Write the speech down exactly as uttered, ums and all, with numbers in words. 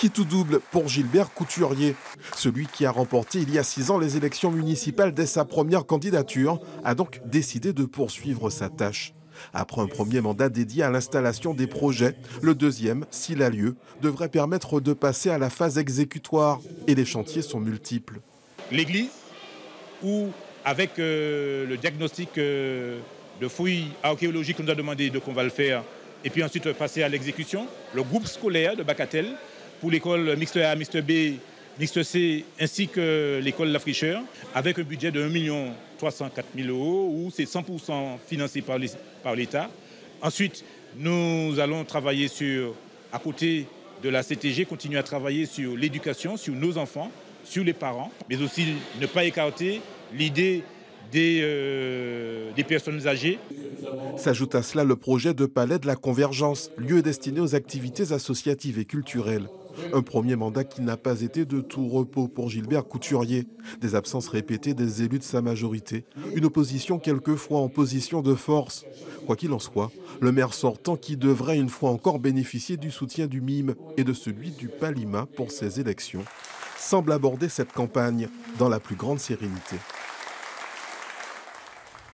Qui tout double pour Gilbert Couturier. Celui qui a remporté il y a six ans les élections municipales dès sa première candidature a donc décidé de poursuivre sa tâche. Après un premier mandat dédié à l'installation des projets, le deuxième, s'il a lieu, devrait permettre de passer à la phase exécutoire. Et les chantiers sont multiples. L'église, où avec euh, le diagnostic euh, de fouilles archéologiques qu'on nous a demandé de qu'on va le faire, et puis ensuite passer à l'exécution, le groupe scolaire de Bacatel, pour l'école mixte A, mixte B, mixte C, ainsi que l'école La Fricheur, avec un budget de un million trois cent quatre mille euros, où c'est cent pour cent financé par l'État. Ensuite, nous allons travailler sur, à côté de la C T G, continuer à travailler sur l'éducation, sur nos enfants, sur les parents, mais aussi ne pas écarter l'idée des, euh, des personnes âgées. S'ajoute à cela le projet de Palais de la Convergence, lieu destiné aux activités associatives et culturelles. Un premier mandat qui n'a pas été de tout repos pour Gilbert Couturier. Des absences répétées des élus de sa majorité. Une opposition quelquefois en position de force. Quoi qu'il en soit, le maire sortant qui devrait une fois encore bénéficier du soutien du M I M et de celui du Palima pour ses élections, semble aborder cette campagne dans la plus grande sérénité.